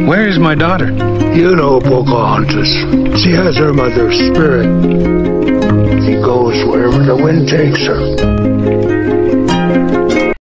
Where is my daughter? You know Pocahontas. She has her mother's spirit. She goes wherever the wind takes her.